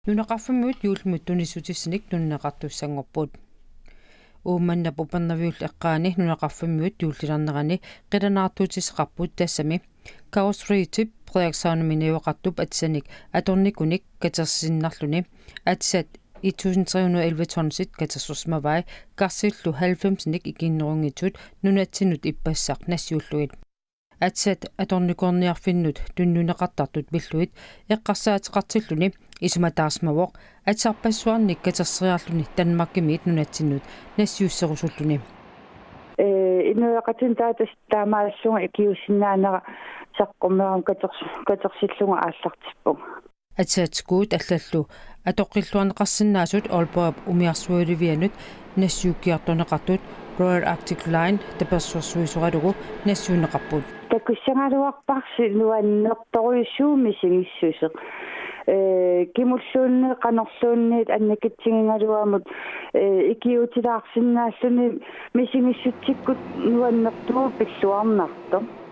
Nunaqarfammuut yuulmut tunissutissanik nunneqartussangorput. Uummanna pupernaviul eqqaani nunaqarfammuut yuullilarnerani qilanaartuutiseqarput tassami Chaos Creative projektsaanuminiuaqartup atsanik atornikunik katersinnarluni atsat 1311 tonsit katersusmavai qarsillu 90nik ikinnerungitut nunatsinut ippassaq nassiulluit atsat atornikorniarfinnut tunnuneqartartut pilluit eqqarsaateqartilluni isumataasmavoq atsarpassuarnik katersriarluni Danmarkimiit nunatsinut nassiusserusulluni innuaqatin taatas taamaalluga ikiussinnaanera saqqummeram katersillunga aallartippu atsaatkuut аллаллу атоққиллуарнеқарсинаасут Aalborg уmiarsualivianut нассууккиартунеқартут Royal Arctic Line таперсуарсуисоқалугу нассуунеқарпут такуссангалуарпарси нуаннерторуиссуumi сигиссусеқ кимуллуунне канерлуунниит аннакитсигингалуамут икиутилаарсинааллуни мисигиссутсиккут нуаннертуу пиллуарнарто